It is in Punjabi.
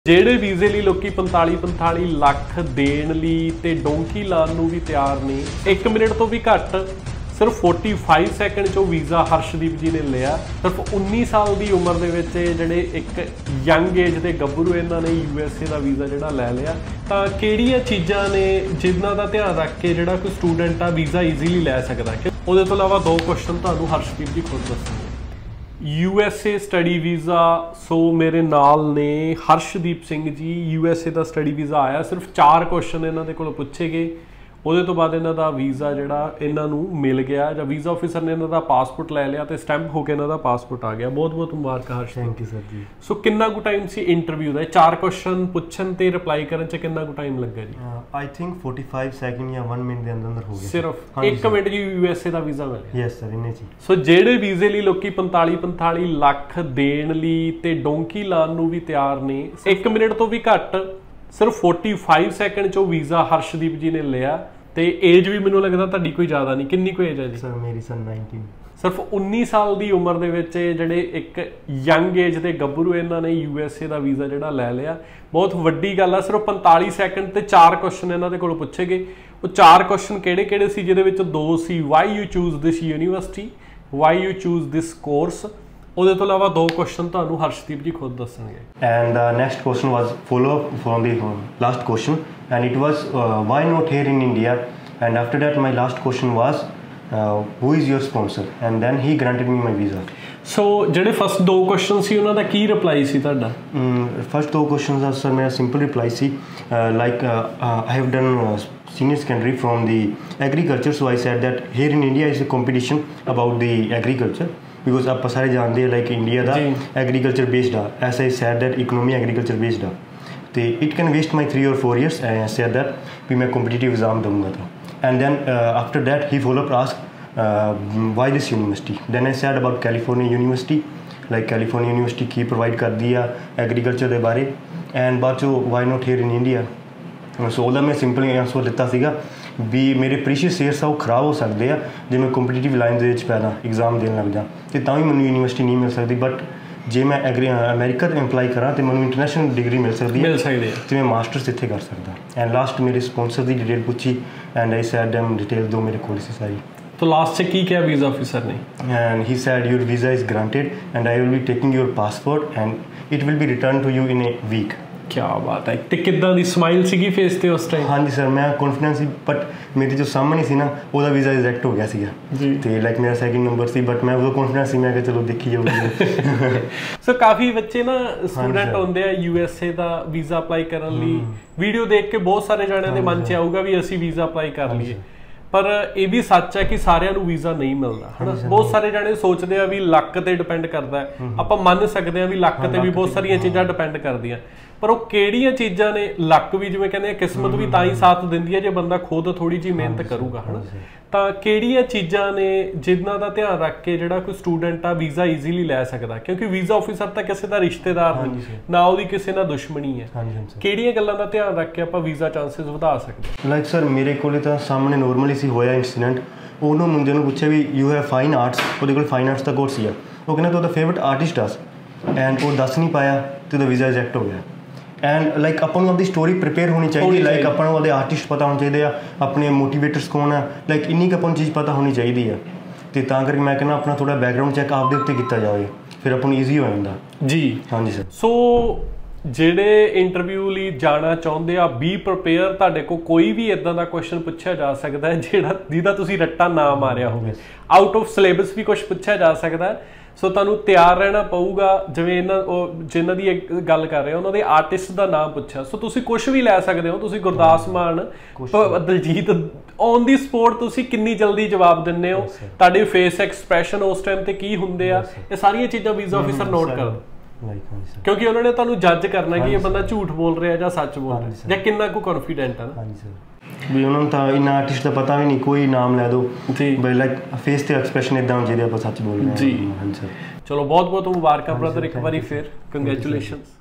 ਜਿਹੜੇ ਵੀਜ਼ੇ ਲਈ ਲੋਕੀ 45 ਲੱਖ ਦੇਣ ਲਈ ਤੇ ਡੋਂਕੀ ਲਾਉਣ ਨੂੰ ਵੀ ਤਿਆਰ ਨੇ 1 ਮਿੰਟ ਤੋਂ ਵੀ ਘੱਟ ਸਿਰਫ 45 ਸੈਕਿੰਡ ਚੋਂ ਵੀਜ਼ਾ ਹਰਸ਼ਦੀਪ ਜੀ ਨੇ ਲਿਆ। ਸਿਰਫ 19 ਸਾਲ ਦੀ ਉਮਰ ਦੇ ਵਿੱਚ ਜਿਹੜੇ ਇੱਕ ਯੰਗ ਏਜ ਦੇ ਗੱਭਰੂ ਇਹਨਾਂ ਨੇ USA ਦਾ ਵੀਜ਼ਾ ਜਿਹੜਾ ਲੈ ਲਿਆ। ਤਾਂ ਕਿਹੜੀਆਂ ਚੀਜ਼ਾਂ ਨੇ ਜਿਨ੍ਹਾਂ ਦਾ ਧਿਆਨ ਰੱਖ ਕੇ ਜਿਹੜਾ ਕੋਈ ਸਟੂਡੈਂਟ ਆ ਵੀਜ਼ਾ ਈਜ਼ੀਲੀ ਲੈ ਸਕਦਾ? ਕਿ ਉਹਦੇ ਤੋਂ ਇਲਾਵਾ ਦੋ ਕੁਐਸਚਨ ਤੁਹਾਨੂੰ ਹਰਸ਼ਦੀਪ ਜੀ ਖੁਦ ਦੱਸਣਗੇ। USA ਸਟੱਡੀ ਵੀਜ਼ਾ, ਸੋ ਮੇਰੇ ਨਾਲ ਨੇ ਹਰਸ਼ਦੀਪ ਸਿੰਘ ਜੀ। USA ਦਾ ਸਟੱਡੀ ਵੀਜ਼ਾ ਆਇਆ, ਸਿਰਫ 4 ਕੁਐਸਚਨ ਇਹਨਾਂ ਦੇ ਕੋਲੋਂ ਪੁੱਛੇ ਗਏ। ਉਹਦੇ ਤੋਂ ਬਾਅਦ ਇਹਨਾਂ ਦਾ ਵੀਜ਼ਾ ਜਿਹੜਾ ਇਹਨਾਂ ਨੂੰ ਮਿਲ ਗਿਆ, ਜਾਂ ਵੀਜ਼ਾ ਆਫਿਸਰ ਨੇ ਇਹਨਾਂ ਦਾ ਪਾਸਪੋਰਟ ਲੈ ਲਿਆ ਤੇ ਸਟੈਂਪ ਹੋ ਕੇ ਇਹਨਾਂ ਦਾ ਪਾਸਪੋਰਟ ਆ ਗਿਆ। ਬਹੁਤ ਬਹੁਤ ਮੁਬਾਰਕਾਂ ਹਰਸ਼। ਥੈਂਕ ਯੂ ਸਰ ਜੀ। ਸੋ ਕਿੰਨਾ ਕੁ ਟਾਈਮ ਸੀ ਇੰਟਰਵਿਊ ਦਾ? 4 ਕੁਐਸਚਨ ਪੁੱਛਣ ਤੇ ਰਿਪਲਾਈ ਕਰਨ ਚ ਕਿੰਨਾ ਕੁ ਟਾਈਮ ਲੱਗਾ ਜੀ? ਆਈ ਥਿੰਕ 45 ਸੈਕਿੰਡ ਜਾਂ 1 ਮਿੰਟ ਦੇ ਅੰਦਰ ਹੋ ਗਿਆ। ਸਿਰਫ 1 ਮਿੰਟ ਜੀ USA ਦਾ ਵੀਜ਼ਾ ਮਿਲਿਆ? ਯੈਸ ਸਰ, ਇੰਨੇ ਜੀ। ਸੋ ਜਿਹੜੇ ਵੀਜ਼ੇ ਲਈ ਲੋਕੀ 45 ਲੱਖ ਦੇਣ ਲਈ ਤੇ ਡੋਂਕੀ ਲਾਉਣ ਨੂੰ ਵੀ ਤਿਆਰ ਨੇ, 1 ਮਿੰਟ ਤੋਂ ਵੀ ਘੱਟ ਸਿਰਫ 45 ਸੈਕਿੰਡ ਚੋਂ ਵੀਜ਼ਾ ਹਰਸ਼ਦੀਪ ਜੀ ਨੇ ਲਿਆ। ਤੇ ਏਜ ਵੀ ਮੈਨੂੰ ਲੱਗਦਾ ਤੁਹਾਡੀ ਕੋਈ ਜ਼ਿਆਦਾ ਨਹੀਂ। ਕਿੰਨੀ ਕੁ ਏਜ ਹੈ ਜੀ? ਸਰ ਮੇਰੀ 19। ਸਿਰਫ 19 ਸਾਲ ਦੀ ਉਮਰ ਦੇ ਵਿੱਚ ਜਿਹੜੇ ਇੱਕ ਯੰਗ ਏਜ ਦੇ ਗੱਭਰੂ ਇਹਨਾਂ ਨੇ USA ਦਾ ਵੀਜ਼ਾ ਜਿਹੜਾ ਲੈ ਲਿਆ। ਬਹੁਤ ਵੱਡੀ ਗੱਲ ਆ। ਸਿਰਫ 45 ਸੈਕਿੰਡ ਤੇ 4 ਕੁਐਸਚਨ ਇਹਨਾਂ ਦੇ ਕੋਲੋਂ ਪੁੱਛੇ ਗਏ। ਉਹ 4 ਕੁਐਸਚਨ ਕਿਹੜੇ ਸੀ? ਜਿਹਦੇ ਵਿੱਚ 2 ਸੀ why you choose this university, why you choose this course. ਉਹਦੇ ਤੋਂ ਇਲਾਵਾ 2 ਕੁਐਸਚਨ ਤੁਹਾਨੂੰ ਹਰਸ਼ਦੀਪ ਜੀ ਖੁਦ ਦੱਸਣਗੇ। And the next question was follow up from the last question and it was why not here in India, and after that my last question was who is your sponsor, and then he granted me my visa. So ਜਿਹੜੇ ਫਸਟ 2 ਕੁਐਸਚਨ ਸੀ ਉਹਨਾਂ ਦਾ ਕੀ ਰਿਪਲਾਈ ਸੀ ਤੁਹਾਡਾ? ਫਸਟ 2 ਕੁਐਸਚਨਸ ਦਾ ਸਰ ਮੇਰਾ ਸਿੰਪਲ ਰਿਪਲਾਈ ਸੀ like I have done senior secondary from the agriculture, so I said that here in India is a competition about the agriculture because ਆਪਾਂ ਸਾਰੇ ਜਾਣਦੇ ਲਾਈਕ ਇੰਡੀਆ ਦਾ ਐਗਰੀਕਲਚਰ ਬੇਸਡ ਆ। As I said that economy agriculture based ਆ ਤੇ it can waste my 3 or 4 years। And said that ਵੀ ਮੈਂ ਕੰਪੀਟੀਟਿਵ ਐਗਜ਼ਾਮ ਦਊਂਗਾ ਤਾਂ। And then after that he follow up ask why this university. Then I said about California university, like California university ਕੀ ਪ੍ਰੋਵਾਈਡ ਕਰਦੀ ਆ ਐਗਰੀਕਲਚਰ ਦੇ ਬਾਰੇ। ਐਂਡ ਬਾਅਦ 'ਚੋਂ why not here in India. So ਉਹਦਾ ਮੈਂ ਸਿੰਪਲ ਆਂਸਰ ਦਿੱਤਾ ਸੀਗਾ ਵੀ ਮੇਰੇ ਪ੍ਰੀਸ਼ੀਅਸ ਈਅਰਸ ਆ ਉਹ ਖਰਾਬ ਹੋ ਸਕਦੇ ਆ ਜੇ ਮੈਂ ਕੰਪੀਟੀਟਿਵ ਲਾਈਨ ਦੇ ਵਿੱਚ ਪਹਿਲਾਂ ਐਗਜ਼ਾਮ ਦੇਣ ਲੱਗ ਜਾ ਅਤੇ ਤਾਂ ਵੀ ਮੈਨੂੰ ਯੂਨੀਵਰਸਿਟੀ ਨਹੀਂ ਮਿਲ ਸਕਦੀ। ਬਟ ਜੇ ਮੈਂ ਅਮਰੀਕਾ ਤੋਂ ਇੰਪਲਾਈ ਕਰਾਂ ਤਾਂ ਮੈਨੂੰ ਇੰਟਰਨੈਸ਼ਨਲ ਡਿਗਰੀ ਮਿਲ ਸਕਦੀ ਹੈ ਅਤੇ ਮੈਂ ਮਾਸਟਰਸ ਇੱਥੇ ਕਰ ਸਕਦਾ। ਐਂਡ ਲਾਸਟ ਮੇਰੇ ਸਪੋਂਸਰ ਦੀ ਡਿਟੇਲ ਪੁੱਛੀ and I said them detail ਦੋ ਮੇਰੇ ਕੋਲ ਸੀ ਸਾਰੀ। तो लास्ट से की क्या वीज़ा ऑफिसर ने? And he said your visa is granted and I will be taking your passport and it will be returned to you in a week. क्या बात है। ਤੇ ਕਿੱਦਾਂ ਦੀ ਸਮਾਈਲ ਸੀਗੀ ਫੇਸ ਤੇ ਉਸ ਟਾਈਮ? ਹਾਂਜੀ ਸਰ, ਮੈਂ ਕੌਨਫੀਡੈਂਸ ਸੀ ਬਟ ਮੇਰੇ ਜੋ ਸਾਹਮਣੇ ਸੀ ਨਾ ਉਹਦਾ ਵੀਜ਼ਾ ਰਿਜੈਕਟ ਹੋ ਗਿਆ ਸੀਗਾ ਤੇ ਲਾਈਕ ਮੇਰਾ ਸੈਕਿੰਡ ਨੰਬਰ ਸੀ ਬਟ ਮੈਂ ਉਹਦਾ ਕੌਨਫੀਡੈਂਸ ਸੀ, ਮੈਂ ਕਿਹਾ ਚਲੋ ਦੇਖੀ ਜਾਊਗੀ। ਸੋ ਕਾਫੀ ਬੱਚੇ ਨਾ ਸਟੂਡੈਂਟ ਹੁੰਦੇ ਆ USA ਦਾ ਵੀਜ਼ਾ ਅਪਲਾਈ ਕਰਨ ਲਈ, ਵੀਡੀਓ ਦੇਖ ਕੇ ਬਹੁਤ ਸਾਰੇ ਜਾਣਿਆਂ ਦੇ ਮਨ 'ਚ ਆਊਗਾ ਵੀ ਅਸੀਂ ਵੀਜ਼ਾ ਅਪਲਾਈ ਕਰ ਲਈਏ, ਪਰ ਇਹ ਵੀ ਸੱਚ ਹੈ ਕਿ ਸਾਰਿਆਂ ਨੂੰ ਵੀਜ਼ਾ ਨਹੀਂ ਮਿਲਦਾ ਹੈ ਨਾ। ਬਹੁਤ ਸਾਰੇ ਜਾਣੇ ਸੋਚਦੇ ਆ ਵੀ ਲੱਕ ਤੇ ਡਿਪੈਂਡ ਕਰਦਾ ਹੈ। ਆਪਾਂ ਮੰਨ ਸਕਦੇ ਆ ਵੀ ਲੱਕ ਤੇ ਵੀ ਬਹੁਤ ਸਾਰੀਆਂ ਚੀਜ਼ਾਂ ਡਿਪੈਂਡ ਕਰਦੀਆਂ, ਪਰ ਉਹ ਕਿਹੜੀਆਂ ਚੀਜ਼ਾਂ ਨੇ? ਲੱਕ ਵੀ ਜਿਵੇਂ ਕਹਿੰਦੇ ਆ, ਕਿਸਮਤ ਵੀ ਤਾਂ ਹੀ ਸਾਥ ਦਿੰਦੀ ਹੈ ਜੇ ਬੰਦਾ ਖੁਦ ਥੋੜੀ ਜਿਹੀ ਮਿਹਨਤ ਕਰੂਗਾ ਹੈ ਨਾ। ਤਾਂ ਕਿਹੜੀਆਂ ਚੀਜ਼ਾਂ ਨੇ ਜਿਨ੍ਹਾਂ ਦਾ ਧਿਆਨ ਰੱਖ ਕੇ ਜਿਹੜਾ ਕੋਈ ਸਟੂਡੈਂਟ ਆ ਵੀਜ਼ਾ ਈਜ਼ੀਲੀ ਲੈ ਸਕਦਾ? ਕਿਉਂਕਿ ਵੀਜ਼ਾ ਆਫਿਸਰ ਤਾਂ ਕਿਸੇ ਦਾ ਰਿਸ਼ਤੇਦਾਰ ਨਹੀਂ, ਨਾ ਉਹਦੀ ਕਿਸੇ ਨਾਲ ਦੁਸ਼ਮਣੀ ਹੈ। ਕਿਹੜੀਆਂ ਗੱਲਾਂ ਦਾ ਧਿਆਨ ਰੱਖ ਕੇ ਆਪਾਂ ਵੀਜ਼ਾ ਚਾਂਸਸ ਵਧਾ ਸਕਦੇ? ਲਾਈਕ ਸਰ ਮੇਰੇ ਕੋਲੇ ਤਾਂ ਸਾਹਮਣੇ ਨੋਰਮਲੀ ਸੀ ਹੋਇਆ ਇੰਸੀਡੈਂਟ। ਉਹਨੂੰ ਮੁੰਡੇ ਨੂੰ ਪੁੱਛਿਆ ਵੀ ਯੂ ਹੈਵ ਫਾਈਨ ਆਰਟਸ, ਉਹਦੇ ਕੋਲ ਫਾਈਨ ਆਰਟਸ ਦਾ ਕੋਰਸ ਸੀਗਾ। ਉਹ ਕਹਿੰਦਾ ਤੁਹਾਡਾ ਫੇਵਰਟ ਆਰਟਿਸਟ ਆ ਐਂਡ ਉਹ ਦੱਸ ਨਹੀਂ ਪਾਇਆ ਅਤੇ ਉਹਦਾ ਵੀਜ਼ਾ ਰਿਜੈਕਟ ਹੋ ਗਿਆ। ਐਂਡ ਲਾਈਕ ਆਪਾਂ ਨੂੰ ਆਪਣੀ ਸਟੋਰੀ ਪ੍ਰਿਪੇਅਰ ਹੋਣੀ ਚਾਹੀਦੀ, ਲਾਈਕ ਆਪਾਂ ਨੂੰ ਉਹਦੇ ਆਰਟਿਸਟ ਪਤਾ ਹੋਣੇ ਚਾਹੀਦੇ ਆ, ਆਪਣੇ ਮੋਟੀਵੇਟਰਸ ਕੌਣ ਆ, ਲਾਈਕ ਇੰਨੀ ਕੁ ਆਪਾਂ ਨੂੰ ਚੀਜ਼ ਪਤਾ ਹੋਣੀ ਚਾਹੀਦੀ ਆ। ਅਤੇ ਤਾਂ ਕਰਕੇ ਮੈਂ ਕਹਿੰਦਾ ਆਪਣਾ ਥੋੜ੍ਹਾ ਬੈਕਗਰਾਊਂਡ ਚੈੱਕ ਆਪਦੇ ਉੱਤੇ ਕੀਤਾ ਜਾਵੇ, ਫਿਰ ਆਪਾਂ ਨੂੰ ਈਜ਼ੀ ਹੋ ਜਾਂਦਾ ਜੀ। ਹਾਂਜੀ ਸਰ। ਸੋ ਜਿਹੜੇ ਇੰਟਰਵਿਊ ਲਈ ਜਾਣਾ ਚਾਹੁੰਦੇ ਆ, ਬੀ ਪ੍ਰੀਪੇਅਰ। ਤੁਹਾਡੇ ਕੋਲ ਕੋਈ ਵੀ ਇੱਦਾਂ ਦਾ ਕੁਐਸਚਨ ਪੁੱਛਿਆ ਜਾ ਸਕਦਾ ਹੈ ਜਿਹਦਾ ਤੁਸੀਂ ਰੱਟਾ ਨਾ ਮਾਰਿਆ ਹੋਵੇ। ਆਊਟ ਆਫ ਸਿਲੇਬਸ ਵੀ ਕੁਝ ਪੁੱਛਿਆ ਜਾ ਸਕਦਾ। ਸੋ ਤੁਹਾਨੂੰ ਤਿਆਰ ਰਹਿਣਾ ਪਊਗਾ। ਜਿਵੇਂ ਜਿਨ੍ਹਾਂ ਦੀ ਗੱਲ ਕਰ ਰਹੇ ਹੋ ਉਹਨਾਂ ਦੇ ਆਰਟਿਸਟ ਦਾ ਨਾਮ ਪੁੱਛਿਆ, ਸੋ ਤੁਸੀਂ ਕੁਝ ਵੀ ਲੈ ਸਕਦੇ ਹੋ। ਤੁਸੀਂ Gurdas Maan, Diljit, on the spot ਤੁਸੀਂ ਕਿੰਨੀ ਜਲਦੀ ਜਵਾਬ ਦਿੰਦੇ ਹੋ, ਤੁਹਾਡੇ ਫੇਸ ਐਕਸਪ੍ਰੈਸ਼ਨ ਉਸ ਟਾਈਮ ਤੇ ਕੀ ਹੁੰਦੇ ਆ, ਇਹ ਸਾਰੀਆਂ ਚੀਜ਼ਾਂ ਵੀਜ਼ਾ ਆਫਿਸਰ ਨੋਟ ਕਰ, ਕਿਉਂਕਿ ਉਹਨਾਂ ਨੇ ਤੁਹਾਨੂੰ ਜੱਜ ਕਰਨਾ ਕਿ ਇਹ ਬੰਦਾ ਝੂਠ ਬੋਲ ਰਿਹਾ ਜਾਂ ਸੱਚ ਬੋਲ ਰਿਹਾ ਜਾਂ ਕਿੰਨਾ ਕੁ ਕੌਨਫੀਡੈਂਟ ਆ ਨਾ। ਵੀ ਉਹਨਾਂ ਨੂੰ ਤਾਂ ਇੰਨਾ ਆਰਟਿਸਟ ਦਾ ਪਤਾ ਵੀ ਨਹੀਂ, ਕੋਈ ਨਾਮ ਲੈ ਦਿਓ ਬਈ ਲਾਈਕ ਫੇਸ ਤੇ ਐਕਸਪ੍ਰੈਸ਼ਨ ਇੱਦਾਂ ਹੋ ਜਿਹਦੇ ਆਪਾਂ ਸੱਚ ਬੋਲ ਰਹੇ ਹਾਂ ਜੀ। ਹਾਂਜੀ ਸਰ। ਚਲੋ ਬਹੁਤ ਬਹੁਤ ਮੁਬਾਰਕਾਂ ਬ੍ਰਦਰ, ਇੱਕ ਵਾਰੀ ਫਿਰ ਕੰਗ੍ਰੈਚੁਲੇਸ਼ਨਸ।